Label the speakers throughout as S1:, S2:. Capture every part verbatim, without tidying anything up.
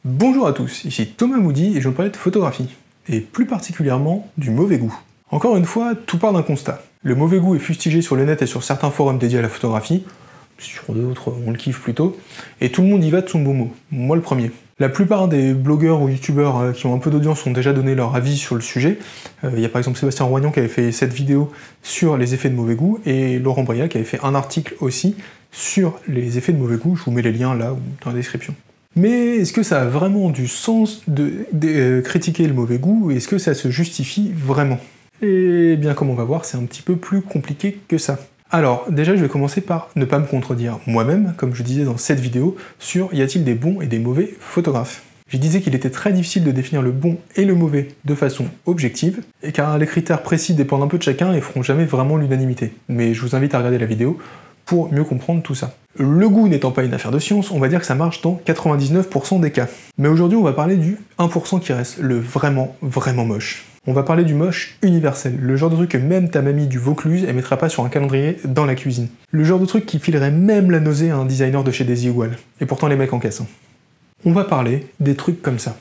S1: Bonjour à tous, ici Thomas Moody et je vais vous parler de photographie, et plus particulièrement du mauvais goût. Encore une fois, tout part d'un constat. Le mauvais goût est fustigé sur le net et sur certains forums dédiés à la photographie, sur d'autres on le kiffe plutôt, et tout le monde y va de son bon mot, moi le premier. La plupart des blogueurs ou youtubeurs qui ont un peu d'audience ont déjà donné leur avis sur le sujet. Il euh, y a par exemple Sébastien Roignan qui avait fait cette vidéo sur les effets de mauvais goût, et Laurent Briat qui avait fait un article aussi sur les effets de mauvais goût, je vous mets les liens là ou dans la description. Mais est-ce que ça a vraiment du sens de, de euh, critiquer le mauvais goût, et est-ce que ça se justifie vraiment? Eh bien comme on va voir, c'est un petit peu plus compliqué que ça. Alors, déjà je vais commencer par ne pas me contredire moi-même, comme je disais dans cette vidéo, sur y a-t-il des bons et des mauvais photographes. Je disais qu'il était très difficile de définir le bon et le mauvais de façon objective, et car les critères précis dépendent un peu de chacun et feront jamais vraiment l'unanimité. Mais je vous invite à regarder la vidéo pour mieux comprendre tout ça. Le goût n'étant pas une affaire de science, on va dire que ça marche dans quatre-vingt-dix-neuf pour cent des cas. Mais aujourd'hui on va parler du un pour cent qui reste, le vraiment, vraiment moche. On va parler du moche universel, le genre de truc que même ta mamie du Vaucluse elle mettra pas sur un calendrier dans la cuisine. Le genre de truc qui filerait même la nausée à un designer de chez Desigual. Et pourtant les mecs encaissent. Hein. On va parler des trucs comme ça.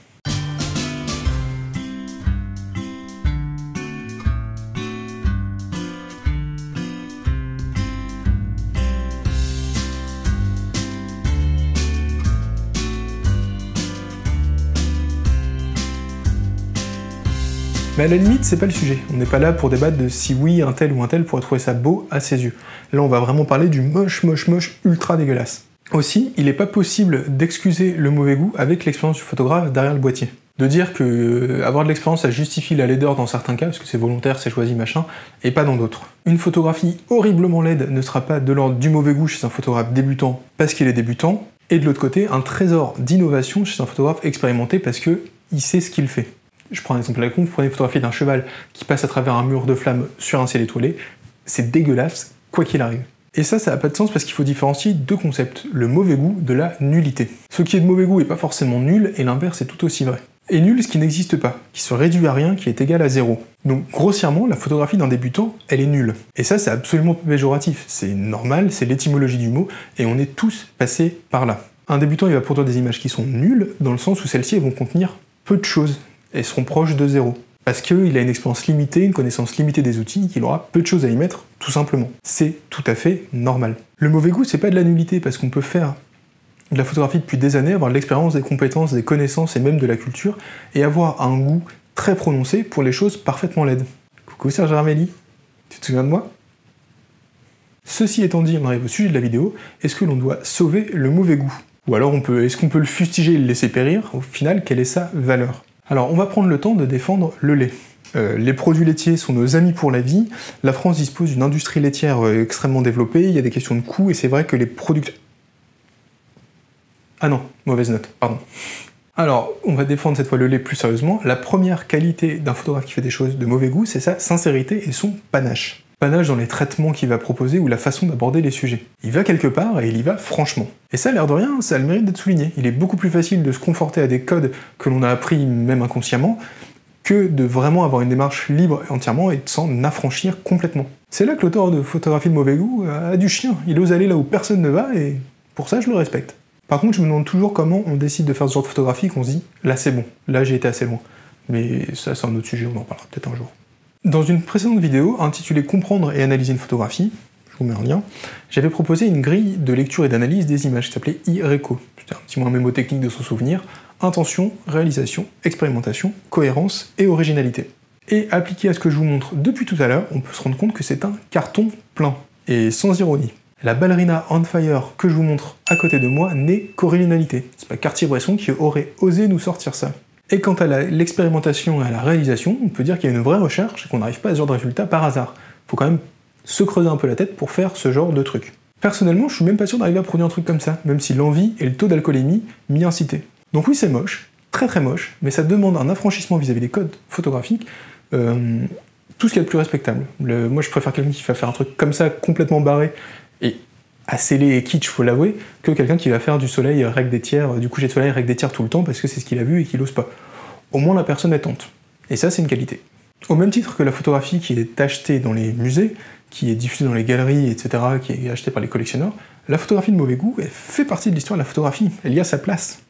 S1: Mais à la limite, c'est pas le sujet. On n'est pas là pour débattre de si oui, un tel ou un tel pourrait trouver ça beau à ses yeux. Là, on va vraiment parler du moche, moche, moche, ultra dégueulasse. Aussi, il n'est pas possible d'excuser le mauvais goût avec l'expérience du photographe derrière le boîtier. De dire que euh, avoir de l'expérience, ça justifie la laideur dans certains cas, parce que c'est volontaire, c'est choisi, machin, et pas dans d'autres. Une photographie horriblement laide ne sera pas de l'ordre du mauvais goût chez un photographe débutant parce qu'il est débutant, et de l'autre côté, un trésor d'innovation chez un photographe expérimenté parce que il sait ce qu'il fait. Je prends un exemple à la con, vous prenez une photographie d'un cheval qui passe à travers un mur de flammes sur un ciel étoilé, c'est dégueulasse, quoi qu'il arrive. Et ça, ça n'a pas de sens parce qu'il faut différencier deux concepts, le mauvais goût de la nullité. Ce qui est de mauvais goût est pas forcément nul, et l'inverse est tout aussi vrai. Et nul, ce qui n'existe pas, qui se réduit à rien, qui est égal à zéro. Donc grossièrement, la photographie d'un débutant, elle est nulle. Et ça, c'est absolument pas péjoratif, c'est normal, c'est l'étymologie du mot, et on est tous passés par là. Un débutant, il va produire des images qui sont nulles, dans le sens où celles-ci vont contenir peu de choses, et seront proches de zéro. Parce qu'il a une expérience limitée, une connaissance limitée des outils, qu'il aura peu de choses à y mettre, tout simplement. C'est tout à fait normal. Le mauvais goût, c'est pas de la nullité, parce qu'on peut faire de la photographie depuis des années, avoir de l'expérience, des compétences, des connaissances et même de la culture, et avoir un goût très prononcé pour les choses parfaitement laides. Coucou Serge Armelli, tu te souviens de moi? Ceci étant dit, on arrive au sujet de la vidéo, est-ce que l'on doit sauver le mauvais goût? Ou alors on peut, est-ce qu'on peut le fustiger et le laisser périr? Au final, quelle est sa valeur? Alors, on va prendre le temps de défendre le lait. Euh, les produits laitiers sont nos amis pour la vie, la France dispose d'une industrie laitière euh, extrêmement développée, il y a des questions de coûts, et c'est vrai que les producteurs... Ah non, mauvaise note, pardon. Alors, on va défendre cette fois le lait plus sérieusement. La première qualité d'un photographe qui fait des choses de mauvais goût, c'est sa sincérité et son panache. Panache dans les traitements qu'il va proposer ou la façon d'aborder les sujets. Il va quelque part et il y va franchement. Et ça, l'air de rien, ça a le mérite d'être souligné. Il est beaucoup plus facile de se conforter à des codes que l'on a appris même inconsciemment, que de vraiment avoir une démarche libre entièrement et de s'en affranchir complètement. C'est là que l'auteur de photographie de mauvais goût a du chien. Il ose aller là où personne ne va et pour ça je le respecte. Par contre, je me demande toujours comment on décide de faire ce genre de photographie qu'on se dit « là c'est bon, là j'ai été assez loin ». Mais ça c'est un autre sujet, on en parlera peut-être un jour. Dans une précédente vidéo, intitulée « Comprendre et analyser une photographie », je vous mets un lien, j'avais proposé une grille de lecture et d'analyse des images qui s'appelait I R E C O. C'était un petit moins mémotechnique de son souvenir. Intention, réalisation, expérimentation, cohérence et originalité. Et appliqué à ce que je vous montre depuis tout à l'heure, on peut se rendre compte que c'est un carton plein. Et sans ironie. La ballerina on fire que je vous montre à côté de moi n'est qu'originalité. C'est pas Cartier-Bresson qui aurait osé nous sortir ça. Et quant à l'expérimentation et à la réalisation, on peut dire qu'il y a une vraie recherche et qu'on n'arrive pas à ce genre de résultat par hasard. Faut quand même se creuser un peu la tête pour faire ce genre de truc. Personnellement, je suis même pas sûr d'arriver à produire un truc comme ça, même si l'envie et le taux d'alcoolémie m'y incitaient. Donc oui, c'est moche, très très moche, mais ça demande un affranchissement vis-à-vis des codes photographiques, euh, tout ce qu'il y a de plus respectable. Le, moi je préfère quelqu'un qui va faire un truc comme ça, complètement barré, et assez laid et kitsch, faut l'avouer, que quelqu'un qui va faire du soleil, règle des tiers, du coucher de soleil, règle des tiers tout le temps, parce que c'est ce qu'il a vu et qu'il ose pas. Au moins la personne est tente. Et ça, c'est une qualité. Au même titre que la photographie qui est achetée dans les musées, qui est diffusée dans les galeries, et cetera, qui est achetée par les collectionneurs, la photographie de mauvais goût, elle fait partie de l'histoire de la photographie, elle y a sa place.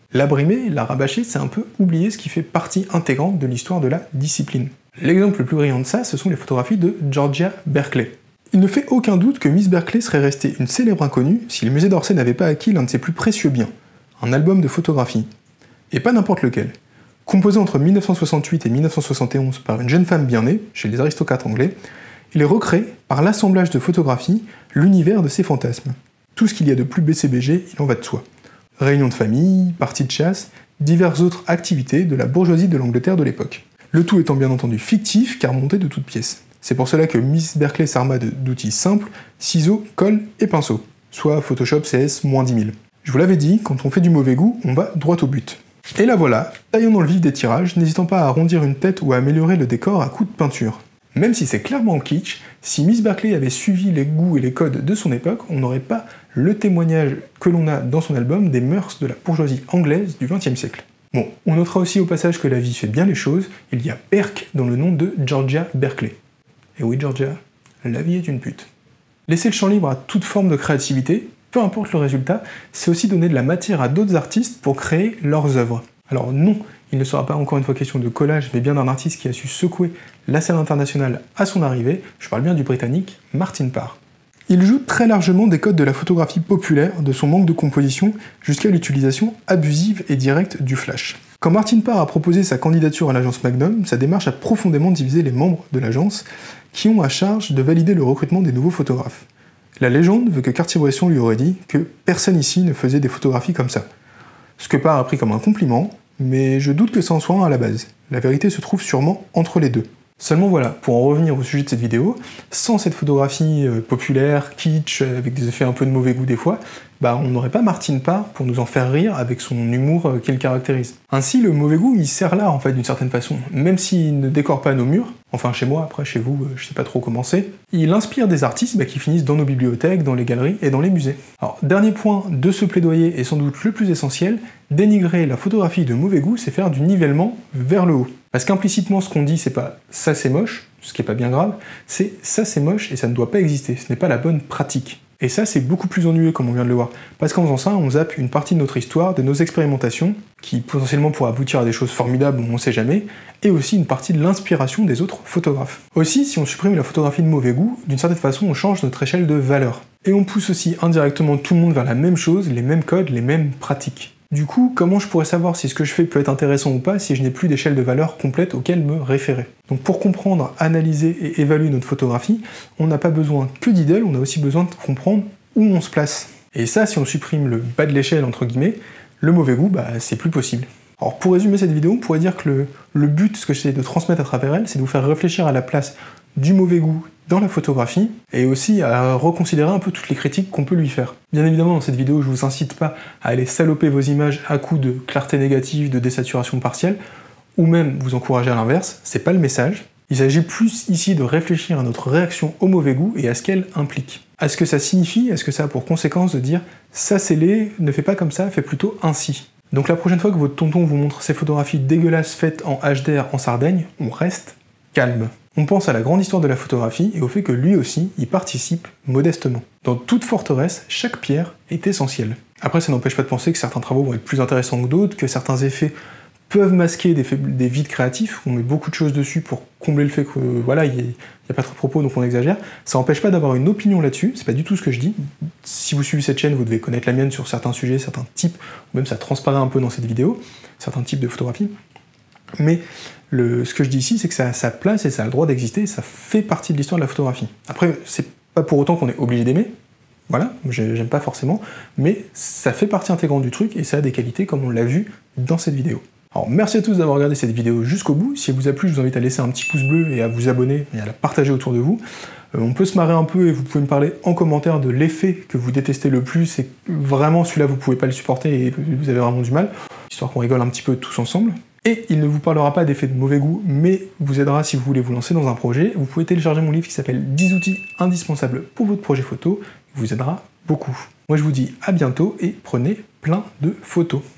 S1: L'abrimer, la rabâcher, c'est un peu oublier ce qui fait partie intégrante de l'histoire de la discipline. L'exemple le plus brillant de ça, ce sont les photographies de Georgia Berkeley. Il ne fait aucun doute que Miss Berkeley serait restée une célèbre inconnue si le musée d'Orsay n'avait pas acquis l'un de ses plus précieux biens, un album de photographies. Et pas n'importe lequel. Composé entre mille neuf cent soixante-huit et mille neuf cent soixante et onze par une jeune femme bien née, chez les aristocrates anglais, il recrée, par l'assemblage de photographies, l'univers de ses fantasmes. Tout ce qu'il y a de plus B C B G, il en va de soi. Réunions de famille, parties de chasse, diverses autres activités de la bourgeoisie de l'Angleterre de l'époque. Le tout étant bien entendu fictif, car monté de toutes pièces. C'est pour cela que Miss Berkeley s'arma d'outils simples, ciseaux, colle et pinceau, soit Photoshop C S moins dix mille. Je vous l'avais dit, quand on fait du mauvais goût, on va droit au but. Et la voilà, taillant dans le vif des tirages, n'hésitant pas à arrondir une tête ou à améliorer le décor à coups de peinture. Même si c'est clairement kitsch, si Miss Berkeley avait suivi les goûts et les codes de son époque, on n'aurait pas le témoignage que l'on a dans son album des mœurs de la bourgeoisie anglaise du vingtième siècle. Bon, on notera aussi au passage que la vie fait bien les choses, il y a Berk dans le nom de Georgia Berkeley. Et oui Georgia, la vie est une pute. Laisser le champ libre à toute forme de créativité, peu importe le résultat, c'est aussi donner de la matière à d'autres artistes pour créer leurs œuvres. Alors non, il ne sera pas encore une fois question de collage, mais bien d'un artiste qui a su secouer la scène internationale à son arrivée, je parle bien du britannique Martin Parr. Il joue très largement des codes de la photographie populaire, de son manque de composition, jusqu'à l'utilisation abusive et directe du flash. Quand Martin Parr a proposé sa candidature à l'agence Magnum, sa démarche a profondément divisé les membres de l'agence, qui ont à charge de valider le recrutement des nouveaux photographes. La légende veut que Cartier-Bresson lui aurait dit que personne ici ne faisait des photographies comme ça. Ce que Parr a pris comme un compliment, mais je doute que ça en soit un à la base. La vérité se trouve sûrement entre les deux. Seulement voilà, pour en revenir au sujet de cette vidéo, sans cette photographie euh, populaire, kitsch, avec des effets un peu de mauvais goût des fois, bah on n'aurait pas Martin Parr pour nous en faire rire avec son humour euh, qui le caractérise. Ainsi, le mauvais goût, il sert là en fait d'une certaine façon, même s'il ne décore pas nos murs, enfin chez moi, après chez vous, euh, je sais pas trop comment c'est, il inspire des artistes bah, qui finissent dans nos bibliothèques, dans les galeries et dans les musées. Alors, dernier point de ce plaidoyer, et sans doute le plus essentiel, dénigrer la photographie de mauvais goût, c'est faire du nivellement vers le haut. Parce qu'implicitement, ce qu'on dit, c'est pas « ça c'est moche », ce qui est pas bien grave, c'est « ça c'est moche et ça ne doit pas exister, ce n'est pas la bonne pratique ». Et ça, c'est beaucoup plus ennuyeux, comme on vient de le voir. Parce qu'en faisant ça, on zappe une partie de notre histoire, de nos expérimentations, qui potentiellement pourraient aboutir à des choses formidables, on ne sait jamais, et aussi une partie de l'inspiration des autres photographes. Aussi, si on supprime la photographie de mauvais goût, d'une certaine façon, on change notre échelle de valeur. Et on pousse aussi indirectement tout le monde vers la même chose, les mêmes codes, les mêmes pratiques. Du coup, comment je pourrais savoir si ce que je fais peut être intéressant ou pas si je n'ai plus d'échelle de valeur complète auquel me référer? Donc pour comprendre, analyser et évaluer notre photographie, on n'a pas besoin que d'idées, on a aussi besoin de comprendre où on se place. Et ça, si on supprime le bas de l'échelle, entre guillemets, le mauvais goût, bah c'est plus possible. Alors pour résumer cette vidéo, on pourrait dire que le, le but, ce que j'essaie de transmettre à travers elle, c'est de vous faire réfléchir à la place du mauvais goût dans la photographie, et aussi à reconsidérer un peu toutes les critiques qu'on peut lui faire. Bien évidemment, dans cette vidéo, je vous incite pas à aller saloper vos images à coups de clarté négative, de désaturation partielle, ou même vous encourager à l'inverse, c'est pas le message. Il s'agit plus ici de réfléchir à notre réaction au mauvais goût et à ce qu'elle implique. À ce que ça signifie, à ce que ça a pour conséquence de dire « ça c'est laid, ne fais pas comme ça, fais plutôt ainsi ». Donc la prochaine fois que votre tonton vous montre ces photographies dégueulasses faites en H D R en Sardaigne, on reste calme. On pense à la grande histoire de la photographie et au fait que lui aussi y participe modestement. Dans toute forteresse, chaque pierre est essentielle. Après, ça n'empêche pas de penser que certains travaux vont être plus intéressants que d'autres, que certains effets peuvent masquer des, des vides créatifs, on met beaucoup de choses dessus pour combler le fait que voilà, il n'y a, a pas trop de propos, donc on exagère. Ça n'empêche pas d'avoir une opinion là-dessus, c'est pas du tout ce que je dis. Si vous suivez cette chaîne, vous devez connaître la mienne sur certains sujets, certains types, ou même ça transparaît un peu dans cette vidéo, certains types de photographie. Mais le, ce que je dis ici, c'est que ça a sa place et ça a le droit d'exister, et ça fait partie de l'histoire de la photographie. Après, c'est pas pour autant qu'on est obligé d'aimer, voilà, j'aime pas forcément, mais ça fait partie intégrante du truc et ça a des qualités comme on l'a vu dans cette vidéo. Alors merci à tous d'avoir regardé cette vidéo jusqu'au bout, si elle vous a plu, je vous invite à laisser un petit pouce bleu et à vous abonner et à la partager autour de vous. Euh, on peut se marrer un peu et vous pouvez me parler en commentaire de l'effet que vous détestez le plus et vraiment celui-là vous pouvez pas le supporter et vous avez vraiment du mal, histoire qu'on rigole un petit peu tous ensemble. Et il ne vous parlera pas d'effets de mauvais goût, mais vous aidera si vous voulez vous lancer dans un projet. Vous pouvez télécharger mon livre qui s'appelle dix outils indispensables pour votre projet photo, il vous aidera beaucoup. Moi je vous dis à bientôt et prenez plein de photos.